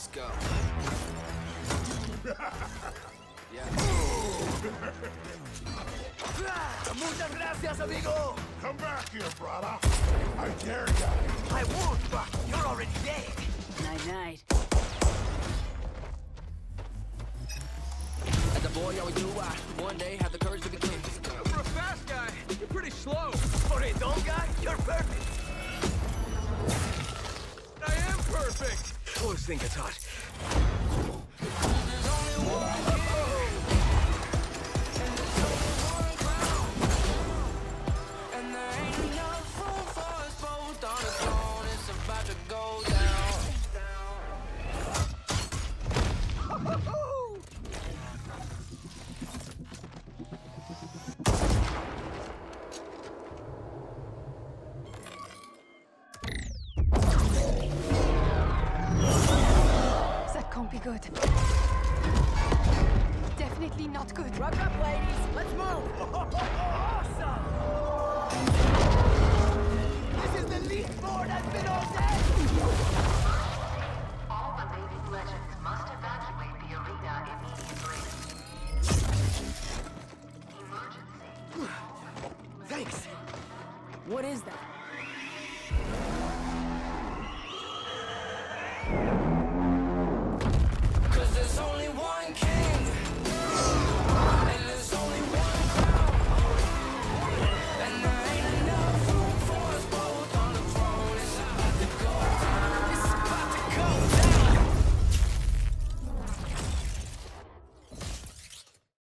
go. Yeah. Muchas gracias, amigo! Come back here, brother. I dare ya. I won't, but you're already dead. Night-night. As a boy, always knew I one day had the courage to be king. For a fast guy, you're pretty slow. For a dumb guy, you're perfect. I am perfect. Close thing gets hot. That can't be good. Definitely not good. Rock up, ladies. Let's move. Awesome. This is the least board I've been all day. All remaining legends must evacuate the arena immediately. Emergency. Thanks. What is that?